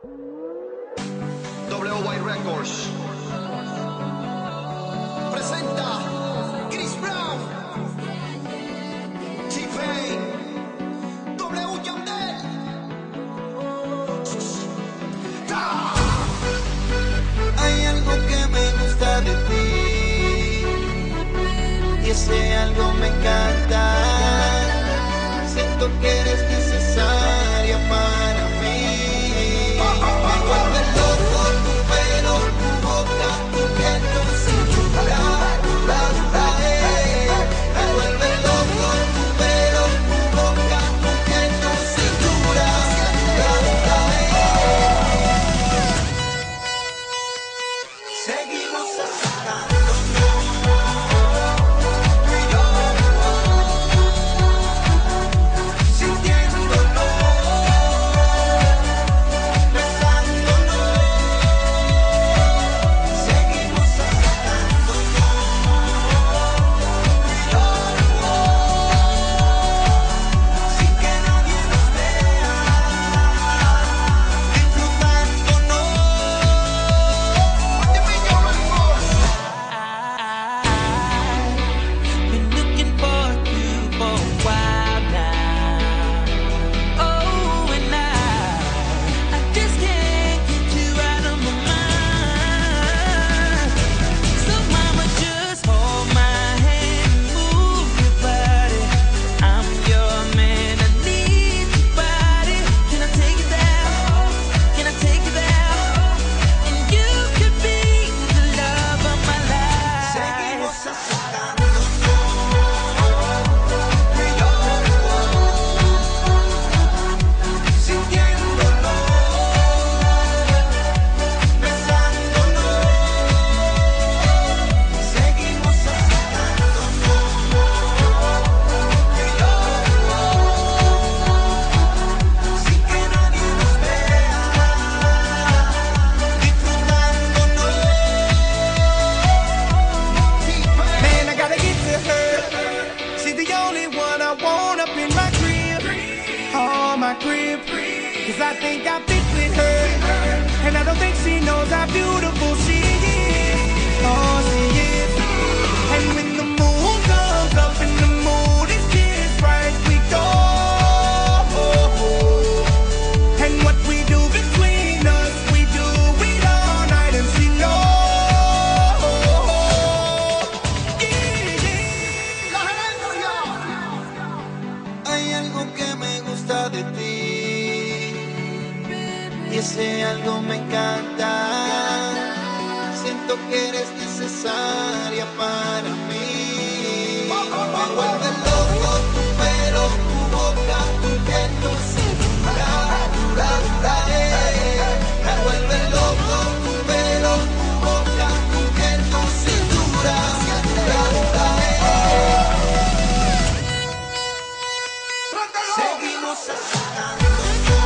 WY Records presenta Chris Brown, T-Pain, W Yandel. Hay algo que me gusta de ti y ese algo me encanta. Siento que eres necesaria para mí. Me vuelve loco tu pelo, tu boca, tu piel, tu cintura. Me vuelve loco tu pelo, tu boca, tu piel, tu cintura. Seguimos acercándonos, tú y yo, sintiéndolo, besándonos. Seguimos acercándonos, tú y yo, sin que nadie nos vea, disfrutándonos. Been looking forward to for a while now. Oh, and I just can't get you out of my mind. So mama, just hold my hand and move your body. I'm your man, I need your body. Can I take you there? Can I take you there? And you could be the love of my life. Seguimos acercándonos, tú y yo, sintiéndolo, besándonos. Seguimos acercándonos, tú y yo, sin que nadie nos vea, disfrutándonos. Man, I gotta get to her. She's the only one I want up in my crib. Oh, my crib. Cause I think I fit with her. And I don't think she knows how beautiful she is. Oh, she is. And when the moon comes up and the mood is just right, we go. And what we do between us, we do it all night, and she knows. Hay algo que me gusta de ti y ese algo me encanta. Siento que eres necesaria para mí. Me vuelve loco tu pelo, tu boca, tu piel, tu cintura. Me vuelve loco tu pelo, tu boca, tu piel, tu cintura. Seguimos acercándonos.